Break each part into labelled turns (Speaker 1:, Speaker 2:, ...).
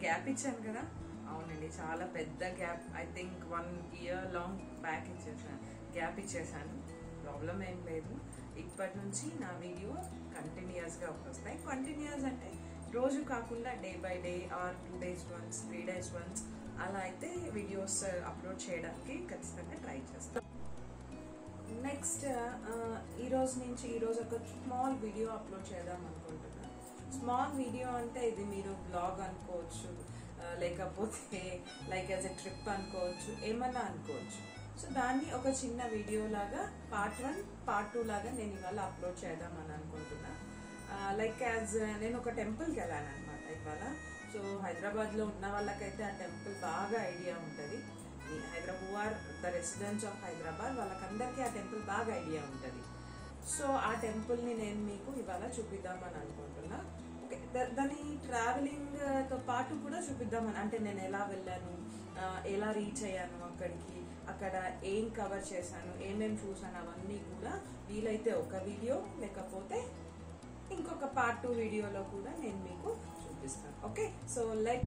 Speaker 1: Gap ఇచ్చాను కదా. అవునండి, చాలా పెద్ద gap. I think 1 year long back gap ఇచ్చేసాను. ప్రాబ్లం ఏం లేదు. ఇప్పటి నుంచి నా వీడియో కంటిన్యూస్గా వస్తాయి. కంటిన్యూస్ అంటే రోజు కాకుండా day by day or 2 days once 3 days once అలా అయితే వీడియోస్ అప్లోడ్ చేయడానికి ఖచ్చితంగా ట్రై చేస్తాను. నెక్స్ట్ ఈరోజు ఒక స్మాల్ వీడియో అప్లోడ్ చేద్దాం అనుకుంటున్నాను. స్మాల్ వీడియో అంటే ఇది మీరు బ్లాగ్ అనుకోవచ్చు, లేకపోతే లైక్ యాజ్ ఎ ట్రిప్ అనుకోవచ్చు, ఏమన్నా అనుకోవచ్చు. సో దాన్ని ఒక చిన్న వీడియో లాగా పార్ట్ 1 పార్ట్ 2 లాగా నేను ఇవాళ అప్లోడ్ చేద్దామని అనుకుంటున్నా. లైక్ యాజ్ నేను ఒక టెంపుల్కి వెళ్ళాను అనమాట ఇవాళ. సో హైదరాబాద్లో ఉన్న వాళ్ళకైతే ఆ టెంపుల్ బాగా ఐడియా ఉంటుంది. Hyderabad the residents of Hyderabad వాళ్ళకందరికీ ఆ టెంపుల్ బాగా ఐడియా ఉంటుంది. సో ఆ టెంపుల్ని నేను మీకు ఇవాళ చూపిద్దామని అనుకుంటున్నా. ఓకే, దాని ట్రావెలింగ్తో పాటు కూడా చూపిద్దామని, అంటే నేను ఎలా వెళ్ళాను, ఎలా రీచ్ అయ్యాను అక్కడికి, అక్కడ ఏం కవర్ చేశాను, ఏమేమి చూసాను, అవన్నీ కూడా వీలైతే ఒక వీడియో లేకపోతే ఇంకొక పార్ట్ 2 వీడియోలో కూడా నేను మీకు చూపిస్తాను. ఓకే, సో లెట్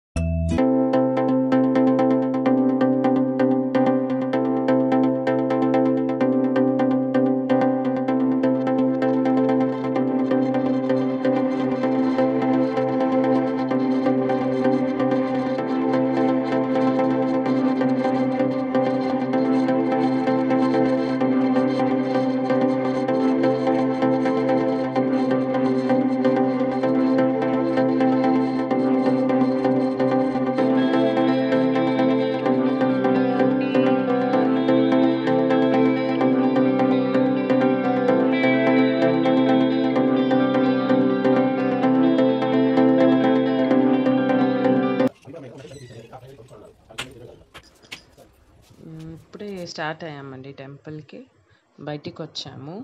Speaker 1: ఇప్పుడే స్టార్ట్ అయ్యామండి. టెంపుల్కి బయటికి వచ్చాము.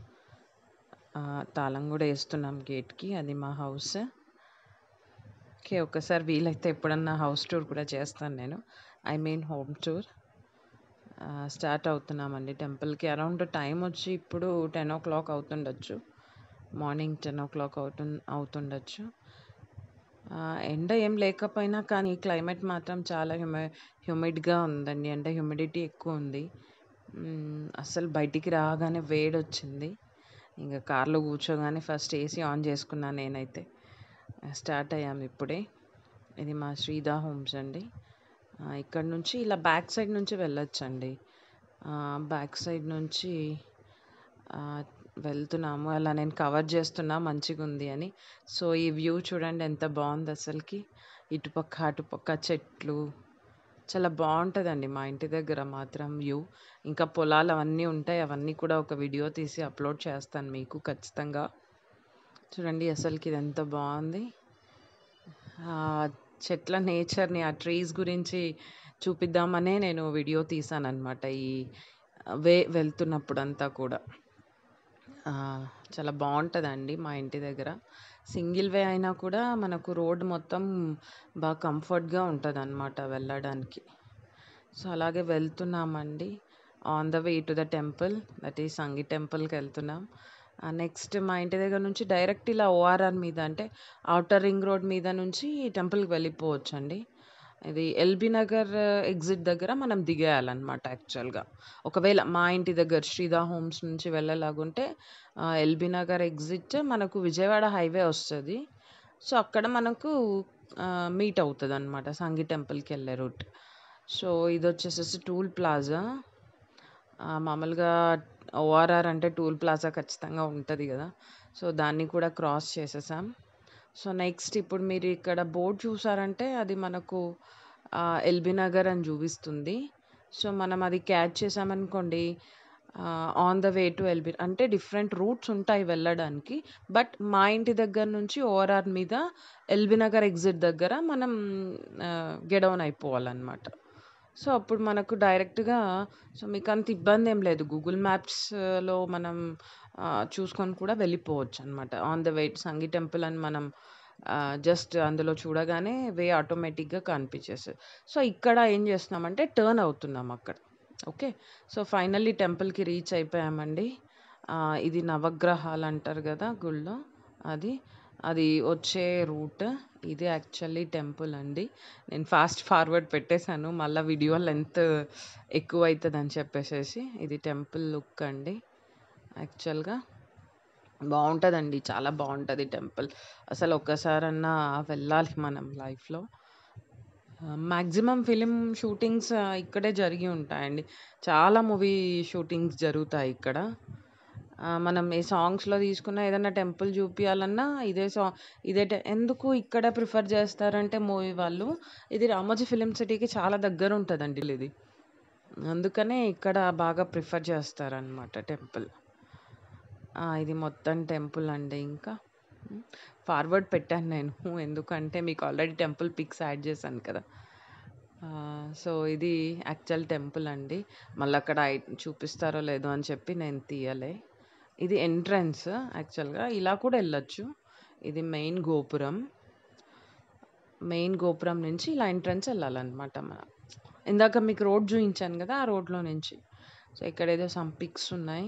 Speaker 1: తాళం కూడా వేస్తున్నాం గేట్కి. అది మా హౌస్. ఓకే, ఒకసారి వీలైతే ఎప్పుడన్నా హౌస్ టూర్ కూడా చేస్తాను నేను. I mean home tour. Start అవుతున్నామండి టెంపుల్కి. అరౌండ్ టైం వచ్చి ఇప్పుడు 10 o'clock అవుతుండొచ్చు. Morning 10 o'clock అవుతుండొచ్చు. ఎండ ఏం లేకపోయినా కానీ క్లైమేట్ మాత్రం చాలా హ్యూమిడ్గా ఉందండి. అంటే హ్యూమిడిటీ ఎక్కువ ఉంది. అస్సలు బయటికి రాగానే వేడి వచ్చింది. ఇంకా కార్లో కూర్చోగానే ఫస్ట్ ఏసీ ఆన్ చేసుకున్నాను నేనైతే. స్టార్ట్ అయ్యాము ఇప్పుడే. ఇది మా శ్రీదా హోమ్స్ అండి. ఇక్కడ నుంచి ఇలా బ్యాక్ సైడ్ నుంచి వెళ్ళొచ్చండి. బ్యాక్ సైడ్ నుంచి వెళ్తున్నాము. అలా నేను కవర్ చేస్తున్నా మంచిగా ఉంది అని. సో ఈ వ్యూ చూడండి ఎంత బాగుంది అసలుకి. ఇటుపక్క అటుపక్క చెట్లు చాలా బాగుంటుందండి. మా ఇంటి దగ్గర మాత్రం వ్యూ. ఇంకా పొలాలు అవన్నీ ఉంటాయి. అవన్నీ కూడా ఒక వీడియో తీసి అప్లోడ్ చేస్తాను మీకు ఖచ్చితంగా. చూడండి అసలుకి ఇది ఎంత బాగుంది. చెట్ల నేచర్ని, ఆ ట్రీస్ గురించి చూపిద్దామనే నేను వీడియో తీసాను అనమాట. ఈ వెళ్తున్నప్పుడు అంతా కూడా చాలా బాగుంటుందండి మా ఇంటి దగ్గర. సింగిల్ వే అయినా కూడా మనకు రోడ్ మొత్తం బాగా కంఫర్ట్గా ఉంటుంది అన్నమాట వెళ్ళడానికి. సో అలాగే వెళ్తున్నామండి. On the way to the temple, that is Sanghi టెంపుల్కి వెళ్తున్నాం. నెక్స్ట్ మా ఇంటి దగ్గర నుంచి డైరెక్ట్ ఇలా ఓఆర్ఆర్ మీద, అంటే ఔటర్ రింగ్ రోడ్ మీద నుంచి టెంపుల్కి వెళ్ళిపోవచ్చు అండి. ఇది ఎల్బీ నగర్ ఎగ్జిట్ దగ్గర మనం దిగేయాలన్నమాట యాక్చువల్గా. ఒకవేళ మా ఇంటి దగ్గర శ్రీదా హోమ్స్ నుంచి వెళ్ళలాగుంటే ఎల్బీ నగర్ ఎగ్జిట్ మనకు విజయవాడ హైవే వస్తుంది. సో అక్కడ మనకు మీట్ అవుతుంది అనమాట సంగి టెంపుల్కి వెళ్ళే రూట్. సో ఇది వచ్చేసేసి టూల్ ప్లాజా. మామూలుగా ఓఆర్ఆర్ అంటే టూల్ ప్లాజా ఖచ్చితంగా ఉంటుంది కదా. సో దాన్ని కూడా క్రాస్ చేసేసాం. సో నెక్స్ట్ ఇప్పుడు మీరు ఇక్కడ బోర్డు చూసారంటే అది మనకు ఎల్బీ నగర్ అని చూపిస్తుంది. సో మనం అది క్యాచ్ చేసామనుకోండి, on the way to LB, అంటే డిఫరెంట్ రూట్స్ ఉంటాయి వెళ్ళడానికి. బట్ మా ఇంటి దగ్గర నుంచి ఓఆర్ఆర్ మీద ఎల్బీ నగర్ ఎగ్జిట్ దగ్గర మనం గెడౌన్ అయిపోవాలన్నమాట. సో అప్పుడు మనకు డైరెక్ట్గా, సో మీకు అంత ఇబ్బంది ఏం లేదు. గూగుల్ మ్యాప్స్లో మనం చూసుకొని కూడా వెళ్ళిపోవచ్చు అనమాట. On the way Sanghi temple అని మనం జస్ట్ అందులో చూడగానే వే ఆటోమేటిక్గా కనిపించేస్తుంది. సో ఇక్కడ ఏం చేస్తున్నామంటే టర్న్ అవుతున్నాం అక్కడ. ఓకే, సో ఫైనల్లీ టెంపుల్కి రీచ్ అయిపోయామండి. ఇది నవగ్రహాలు అంటారు కదా గుళ్ళో, అది అది వచ్చే రూట్. ఇది యాక్చువల్లీ టెంపుల్ అండి. నేను ఫాస్ట్ ఫార్వర్డ్ పెట్టేశాను. మళ్ళా వీడియో లెంత్ ఎక్కువైతదని చెప్పేసేసి. ఇది టెంపుల్ లుక్ అండి. యాక్చువల్‌గా బావుంటదండి. చాలా బావుంటది టెంపుల్. అసలు ఒక్కసారన్నా వెళ్ళాలి మనం లైఫ్‌లో. మాక్సిమం ఫిల్మ్ షూటింగ్స్ ఇక్కడే జరిగి ఉంటాయండి. చాలా మూవీ షూటింగ్స్ జరుగుతాయి ఇక్కడ. మనం ఏ సాంగ్స్‌లో తీసుకున్న ఏదన్నా టెంపుల్ చూపియాలన్నా ఎందుకు ఇక్కడ ప్రిఫర్ చేస్తారంటే మూవీ వాళ్ళు, ఇది రామోజీ ఫిల్మ్ సిటీకి చాలా దగ్గరుంటదండి ఇది. అందుకనే ఇక్కడ బాగా ప్రిఫర్ చేస్తారనమాట టెంపుల్. ఇది మొత్తం టెంపుల్ అండి ఇంకా. ఫార్వర్డ్ పెట్టాను నేను. ఎందుకంటే మీకు ఆల్రెడీ టెంపుల్ పిక్స్ యాడ్ చేశాను కదా! సో, ఇది యాక్చువల్ టెంపుల్ అండి. మళ్ళక్కడ చూపిస్తారో లేదో అని చెప్పి నేను తీయలే. ఇది ఎంట్రన్స్ యాక్చువల్‌గా. ఇలా కూడా ఎళ్ళొచ్చు. ఇది మెయిన్ గోపురం. మెయిన్ గోపురం నుంచి ఇలా ఎంట్రన్స్ ఎళ్ళాలనమాట మనం. ఇందాక మీకు రోడ్ చూయించాను గదా! ఆ రోడ్‌లో నుంచి. సో, ఇక్కడేదో సమ్ పిక్స్ ఉన్నాయి.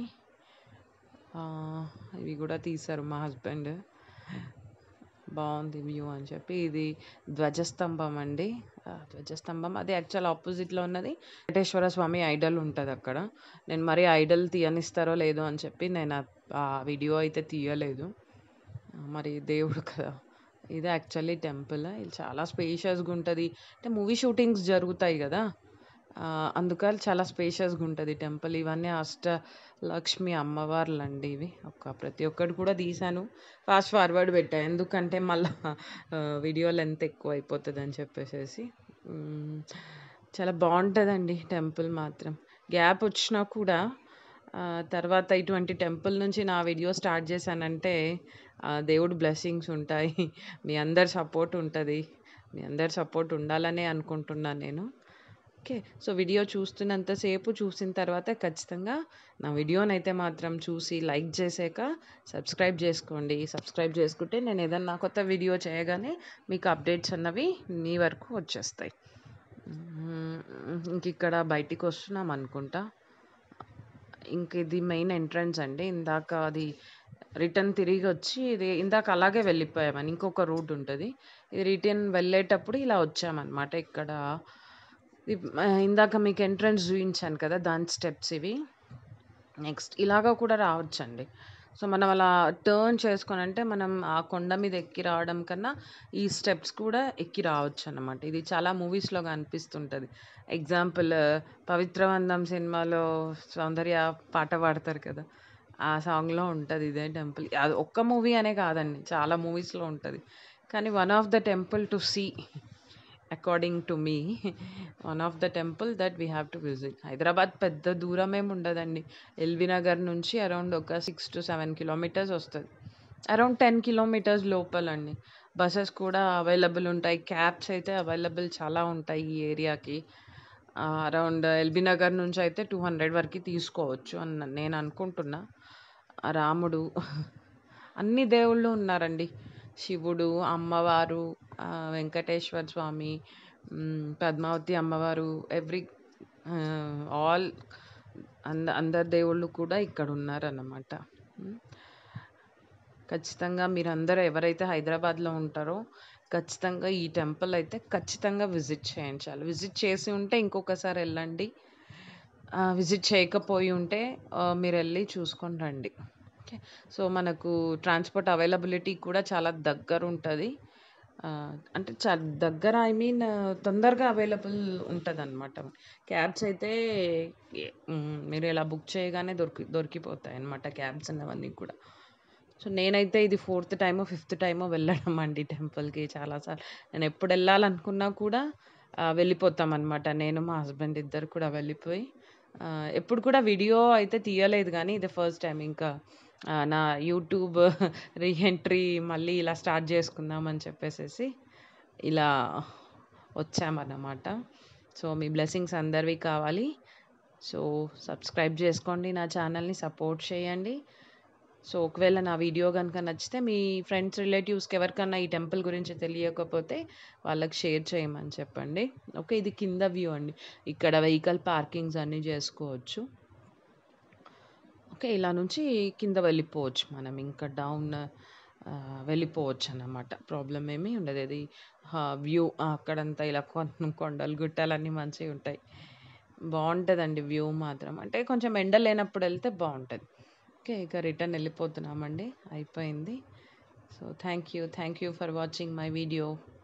Speaker 1: ఇవి గూడా తీశారు మా హస్బెండ్. బావుంది వ్యూ అని చెప్పి. ఇది ధ్వజస్తంభం అండి. ధ్వజస్తంభం అది యాక్చువల్ ఆపోజిట్‌లో ఉన్నది వెంకటేశ్వర స్వామి ఐడల్ ఉంటదక్కడ. నేను మరి ఐడల్ తీయనిస్తారో లేదో అని చెప్పి నేను ఆ వీడియో అయితే తీయలేదు. మరి దేవుడు కదా! ఇది యాక్చువల్లీ టెంపుల్. ఇది చాలా స్పేషియస్‌గా ఉంటది. అంటే మూవీ షూటింగ్స్ జరుగుతాయి గదా! అందుకని చాలా స్పేషియస్‌గా ఉంటది టెంపుల్. ఇవన్నీ అష్టలక్ష్మి అమ్మవార్లండి ఇవి. ప్రతి ఒక్కటి కూడా తీశాను. ఫాస్ట్ ఫార్వర్డ్ పెట్టా. ఎందుకంటే మళ్ళా వీడియో లెంత్ ఎక్కువైపోతదని చెప్పేసేసి. హ్మ్. చాలా బావుంటదండి టెంపుల్ మాత్రం. గ్యాప్ వచ్చినా కూడా తర్వాత ఇటువంటి టెంపుల్ నుంచి నా వీడియో స్టార్ట్ చేశానంటే దేవుడి బ్లెస్సింగ్స్ ఉంటాయి. మీ అందరి సపోర్ట్ ఉంటది. మీ అందరి సపోర్ట్ ఉండాలనే అనుకుంటున్నా నేను. ఓకే. సో, వీడియో చూస్తున్నంత సేపు చూసిన తర్వాత ఖచ్చితంగా నా వీడియోనైతే మాత్రం చూసి లైక్ చేసాక సబ్స్క్రైబ్ చేసుకోండి. సబ్స్క్రైబ్ చేసుకుంటే నేను ఏదన్నా కొత్త వీడియో చేయగానే మీకు అప్డేట్స్ అన్నవి మీ వరకు వచ్చేస్తాయి. ఇంకిక్కడ బయటికొస్తున్నాం అనుకుంటా. ఇది మెయిన్ ఎంట్రన్స్ అండి. ఇందాక అది రిటర్న్ తిరిగొచ్చి ఇందాక అలాగే వెళ్ళిపోయామని ఇంకొక రూట్ ఉంటది. ఇది రిటర్న్ వెళ్ళేటప్పుడు ఇలా వచ్చామనమాట. ఇక్కడ ఇందాక మీకు ఎంట్రన్స్ చూయించాను కదా! దాని స్టెప్స్ ఇవి. నెక్స్ట్ ఇలాగ కూడా రావచ్చండి. సో, మనం అలా టర్న్ చేసుకొనంటే మనం ఆ కొండ మీద ఎక్కి రావడం కన్నా, ఈ స్టెప్స్ కూడా ఎక్కి రావచ్చనమాట. ఇది చాలా మూవీస్‌లో కనిపిస్తుంటది. ఎగ్జాంపుల్ 'పవిత్రబంధం' సినిమాలో సౌందర్య పాట పాడతారు కదా! ఆ సాంగ్‌లో ఉంటది ఇదే టెంపుల్. అది ఒక్క మూవీ అనే కాదండి. చాలా మూవీస్‌లో ఉంటది. కానీ one of the temple to see according to me one of the temple that we have to visit. Hyderabad పెద్ద దూరం ఏమి ఉండదండి. ఎల్బీ నగర్ నుంచి అరౌండ్ ఒక 6-7 కిలోమీటర్స్ వస్తది. అరౌండ్ 10 కిలోమీటర్స్ లోపలండి. బసెస్ కూడా అవైలబుల్ ఉంటాయి. క్యాబ్స్ అయితే అవైలబుల్ చాలా ఉంటాయి ఈ ఏరియాకి. అరౌండ్ ఎల్బీ నగర్ నుంచి అయితే 200 వరకి తీసుకోవచ్చు అని నేను అనుకుంటున్నా. రాముడు అన్ని దేవుళ్ళు ఉన్నారండి. శివుడు, అమ్మవారు, వెంకటేశ్వర స్వామి, పద్మావతి అమ్మవారు, ఆల్ అందరి దేవుళ్ళు కూడా ఇక్కడ ఉన్నారన్నమాట. ఖచ్చితంగా మీరందరూ ఎవరైతే హైదరాబాద్‌లో ఉంటారో ఖచ్చితంగా ఈ టెంపుల్ అయితే ఖచ్చితంగా విజిట్ చేయించాలి. విజిట్ చేసి ఉంటే ఇంకొకసారి ఎళ్ళండి. విజిట్ చేయకపోయి ఉంటే మీరెళ్ళి చూసుకొని రండి. ఓకే. సో, మనకు ట్రాన్స్‌పోర్ట్ అవైలబిలిటీ కూడా చాలా దగ్గరుంటది. అంటే దగ్గర ఐ మీన్ తొందరగా అవైలబుల్ ఉంటదనమాట. క్యాబ్స్ అయితే మీరు ఇలా బుక్ చేయగానే దొరికిపోతాయన్నమాట క్యాబ్స్ అన్నవన్నీ కూడా. సో, నేనైతే ఇది ఫోర్త్ టైమో, ఫిఫ్త్ టైమో వెళ్ళడం అండి టెంపుల్‌కి చాలా సార్లు. నేనెప్పుడెళ్ళాలనుకున్నా కూడా వెళ్ళిపోతామనమాట. నేను, మా హస్బెండ్ ఇద్దరు కూడా వెళ్ళిపోయి ఎప్పుడు కూడా వీడియో అయితే తీయలేదు గానీ, ఇదే ఫస్ట్ టైమ్ ఇంకా నా యూట్యూబ్ రీఎంట్రీ మళ్ళీ ఇలా స్టార్ట్ చేసుకుందాం అని చెప్పేసేసి ఇలా వచ్చామన్నమాట. సో, మీ బ్లెస్సింగ్స్ అందరివి కావాలి. సో, సబ్స్క్రైబ్ చేసుకోండి నా ఛానల్‌ని, సపోర్ట్ చేయండి. సో, ఒకవేళ నా వీడియో గనుక నచ్చితే మీ ఫ్రెండ్స్, రిలేటివ్స్‌కి ఎవరికన్నా ఈ టెంపుల్ గురించి తెలియకపోతే వాళ్ళకి షేర్ చేయమని చెప్పండి. ఓకే. ఇది కింద వ్యూ అండి. ఇక్కడ వెహికల్ పార్కింగ్స్ అన్నీ చేసుకోవచ్చు. ఓకే. ఇలా నుంచి కింద వెళ్ళిపోవచ్చు మనం ఇంకా డౌన్ వెళ్ళిపోవచ్చనమాట. ప్రాబ్లమ్ ఏమీ ఉండదు. అది వ్యూ అక్కడంతా ఇలా కొండలు, గుట్టలన్నీ మంచిగుంటాయి. బావుంటదండి వ్యూ మాత్రం. అంటే కొంచెం ఎండ లేనప్పుడు ఎళ్తే బావుంటది. ఓకే. ఇక రిటర్న్ ఎళ్ళిపోతున్నామండి. అయిపోయింది. So, thank you. Thank you for watching my video.